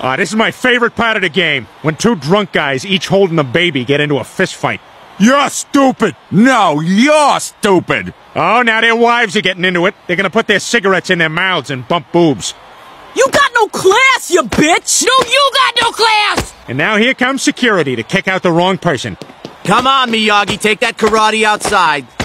This is my favorite part of the game. When two drunk guys, each holding a baby, get into a fist fight. You're stupid! No, you're stupid! Oh, now their wives are getting into it. They're gonna put their cigarettes in their mouths and bump boobs. You got no class, you bitch! No, you got no class! And now here comes security to kick out the wrong person. Come on, Miyagi, take that karate outside.